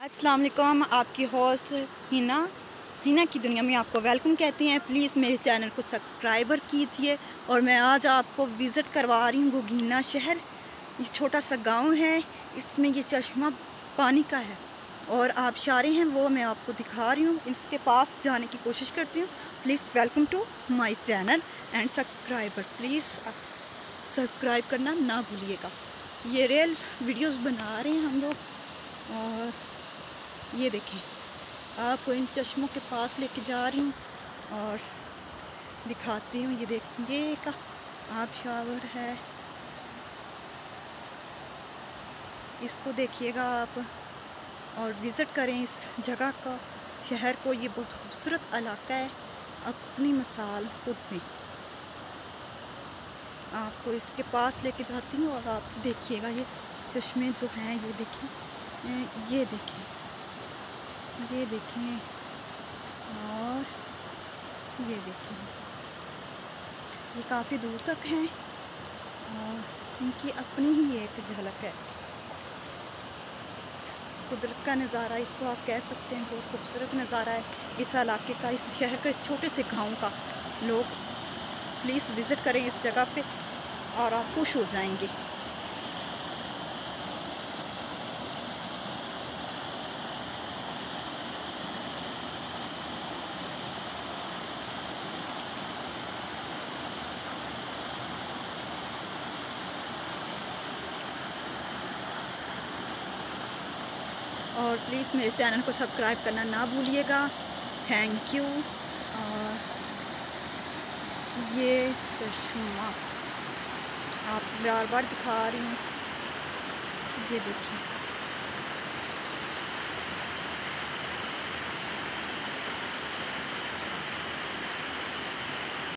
अस्सलाम वालेकुम, आपकी होस्ट हिना की दुनिया में आपको वेलकम कहते हैं। प्लीज़ मेरे चैनल को सब्सक्राइबर कीजिए। और मैं आज आपको विज़िट करवा रही हूँ गोगीना शहर। ये छोटा सा गांव है, इसमें ये चश्मा पानी का है और आबशारे हैं वो मैं आपको दिखा रही हूँ। इसके पास जाने की कोशिश करती हूँ। Please welcome to my channel and subscriber, please subscribe करना ना भूलिएगा। ये रियल वीडियोस बना रहे हैं हम लोग। और ये देखें, आपको इन चश्मों के पास लेके जा रही हूँ और दिखाती हूँ। ये देखिए, ये का आबशावर है, इसको देखिएगा आप और विज़िट करें इस जगह का, शहर को। ये बहुत खूबसूरत इलाका है, अपनी मिसाल खुद में। आपको इसके पास लेके जाती हूँ और आप देखिएगा ये चश्मे जो हैं, ये देखिए, ये देखिए, ये देखें और ये देखें, ये काफ़ी दूर तक हैं और इनकी अपनी ही एक झलक है। कुदरत का नज़ारा इसको आप कह सकते हैं, बहुत खूबसूरत नज़ारा है इस इलाके का, इस शहर का, इस छोटे से गांव का। लोग प्लीज़ विज़िट करें इस जगह पे और आप खुश हो जाएंगे। और प्लीज़ मेरे चैनल को सब्सक्राइब करना ना भूलिएगा। Thank you. और ये चश्मा आप बार बार दिखा रही हूँ, ये देखिए।